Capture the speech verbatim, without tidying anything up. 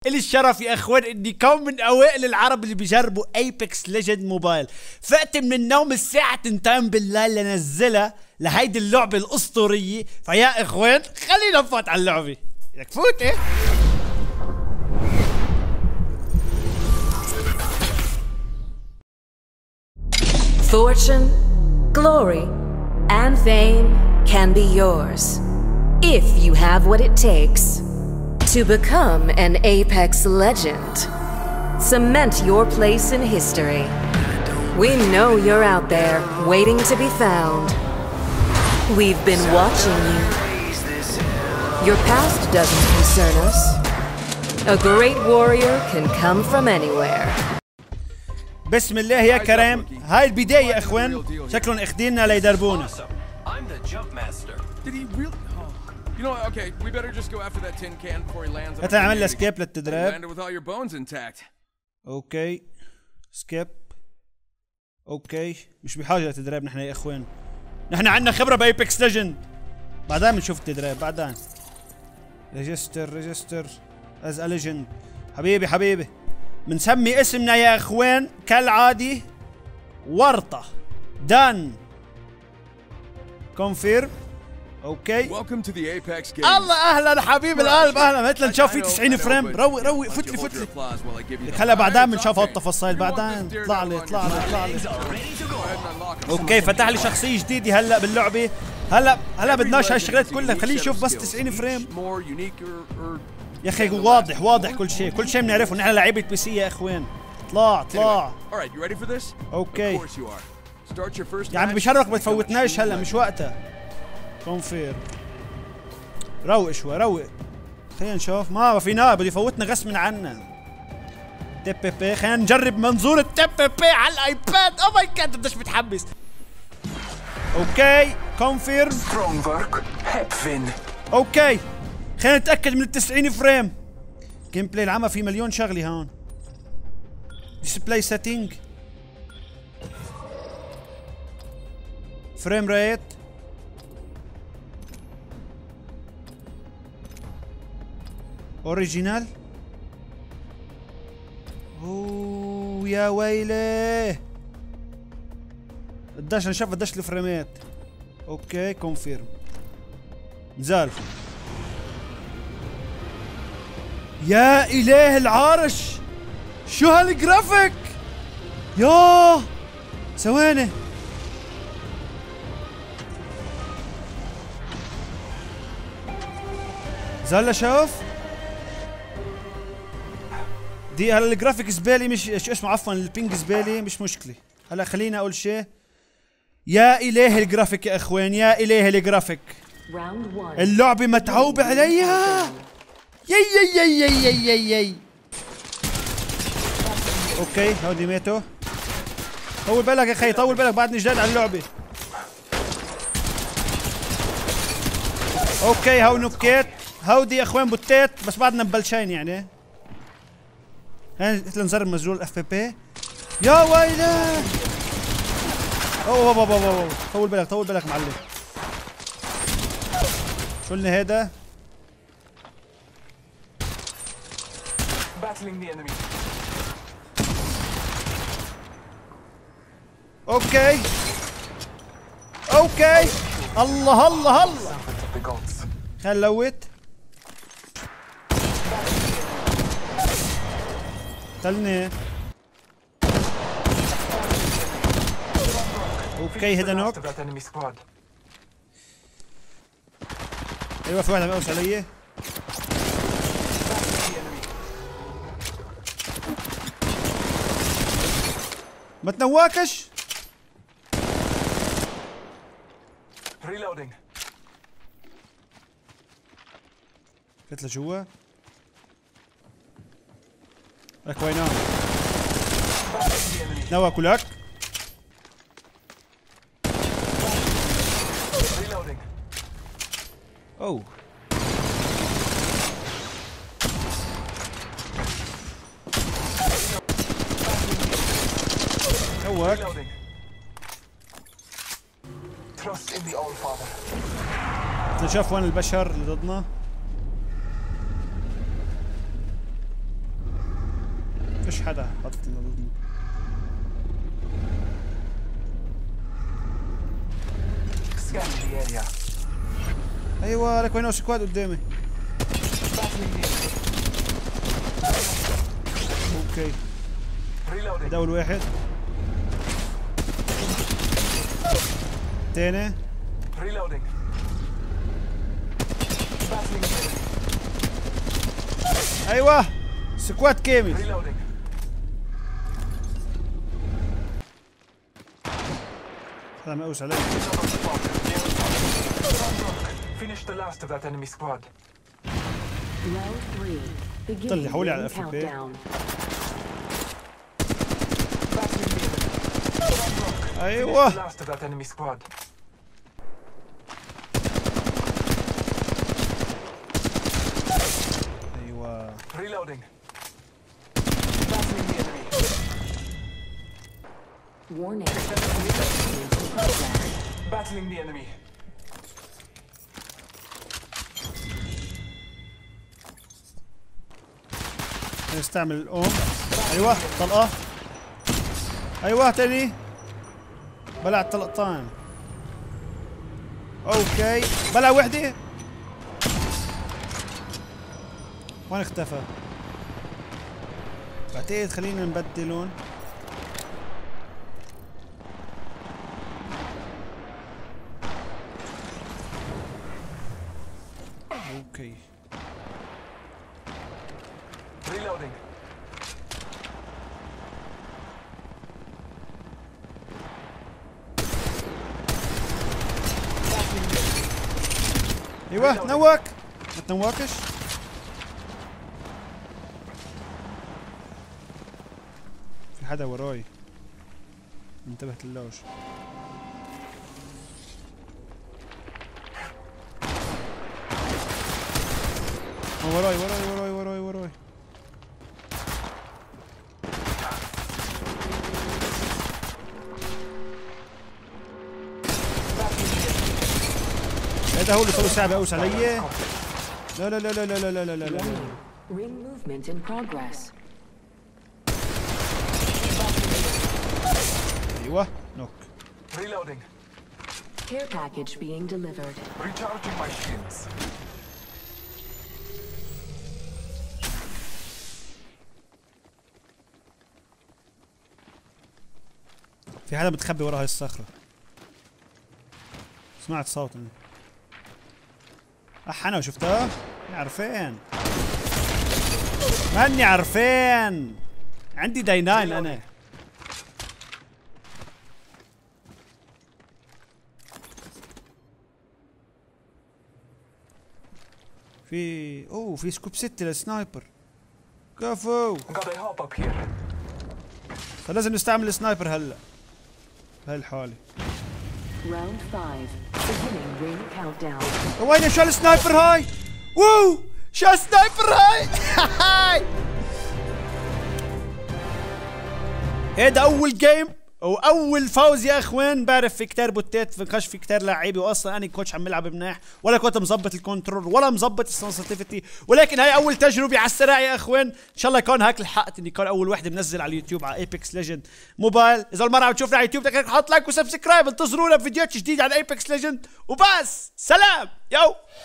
إلي الشرف يا اخوان اني كون من اوائل العرب اللي بيجربوا ايبكس ليجند موبايل. فقت من النوم الساعة اتنين بالليل لنزلها لهيدي اللعبة الاسطورية. فيا اخوان خلينا نفوت على اللعبة. بدك تفوت ايه؟ Fortune, glory, and fame can be yours if you have what it takes to become an Apex legend. Cement your place in history. We know you're out there waiting to be found. We've been watching you. Your past doesn't concern us. A great warrior can come from anywhere. بسم الله يا كريم. هاي البداية يا اخوان. شكلهم اخديننا ليدربونا. هات نعمل له سكيب للتدريب. اوكي سكيب. اوكي مش بحاجة لتدريب نحن يا اخوان. نحن عندنا خبرة بايبكس ليجند. بعدين بنشوف التدريب بعدين. ريجستر ريجستر از ا ليجند. حبيبي حبيبي منسمي اسمنا يا اخوان كالعادي ورطة. دان كونفيرم. اوكي الله اهلا حبيب القلب اهلا. مثل نشوف في تسعين فريم. روق روق فتلي فتلي. هلا بعدين بنشوف هالتفاصيل بعدين. اطلع لي اطلع لي اطلع لي. اوكي فتح لي شخصية جديدة هلا باللعبة. هلا هلا بدناش هالشغلات كلها. خليه يشوف بس تسعين فريم يا اخي. واضح واضح كل شيء كل شيء بنعرفه. نحن لعيبة بي سي يا اخوان. اطلع اطلع. اوكي يا عم بشرك ما تفوتناش هلا مش وقتها. كونفير. روق شوي روق. خلينا نشوف. ما فينا بده يفوتنا غصب عنا. تي بي بي. خلينا نجرب منظور التي بي بي على الايباد. او ماي جاد قديش متحمس. اوكي كونفيرم. اوكي خلينا نتاكد من التسعين فريم. جيم بلاي العمى في مليون شغله هون. ديسبلاي سيتنج. فريم ريت. اوريجينال. اوه يا ويلي قديش نشوف قديش الفريمات. اوكي كونفيرم. نزال. يا اله العرش شو هالجرافيك يا ثواني. زال شوف دي هلا الجرافيك زبالي. مش شو اسمه عفوا البينج زبالي مش مشكله. هلا خلينا اقول شيء. يا اله الجرافيك يا اخوان يا اله الجرافيك. اللعبه متعوبه عليها. يي يي يي يي يي يي. اوكي هودي ماتوا. طول بالك يا اخي طول بالك بعدني جداد على اللعبه. اوكي هاو نوكيت. هودي يا اخوان بوتات بس بعدنا مبلشين يعني. هاي مثل نزر مزرول اف بي بي. يا ويلي. اوه اوه اوه اوه طول بالك طول بالك معلم. شو لنا هيدا؟ اوكي اوكي الله الله الله. خل لوت. قتلني. اوكي هيدا نوك. ايوه في واحد عم يقوس علي. ما تنواكش. ريلودينج. فت لجوا. لك وينه؟ نواكو لك. اوه نواك. شاف وين البشر اللي ضدنا. فيش حدا حاطط لنا ضدنا. ايوه لك وين سكواد قدامي. اوكي هذا اول واحد. تاني ايوه سكواد كامل. هذا مقوس عليه. طلع حولي على الاف بي. ايوه ايوه reloading. Warning. Battling the enemy. نستعمل الأم. أيوه طلقة. أيوه تاني. بلعت طلقتين. أوكي بلع وحدة. وين اختفى؟ بعتقد خلينا نبدلون. اوكي reloading. ايوه نوك. ما تنوكش. في حدا وراي انتبهت لهوش. وراي وراي وراي وراي وراي. هذا هو اللي صار ساعة بقوس علي. لا لا لا لا لا لا لا لا لا. Ring movement in progress. ايوه نوك. Reloading. Care package being delivered. Recharging my shields. في حدا متخبي ورا هاي الصخرة. سمعت صوت انا. اح انا وشفتها؟ ماني عارفين. ماني عارفين. عندي داي ناين انا. في اوه في سكوب ستة للسنايبر. كفو. فلازم نستعمل السنايبر هلا. بهاي الحالة. Round five. Beginning ring countdown. وين شو السنايبر هاي؟ ووو شو السنايبر هاي؟ هيدا أول جيم وأول فوز يا إخوان. بعرف في كتير بوتات في كاش في كتير لعيبة وأصلا أنا كوتش عم بلعب منيح ولا كنت مظبط الكنترول ولا مظبط السنسيتيفيتي، ولكن هاي أول تجربة على السريع يا إخوان. إن شاء الله يكون هيك لحقت إني كون أول وحدة منزل على اليوتيوب على ايبكس ليجند موبايل. إذا أول مرة عم تشوفنا على اليوتيوب تحط لايك وسبسكرايب. انتظرونا بفيديوهات جديدة على ايبكس ليجند وبس. سلام يو.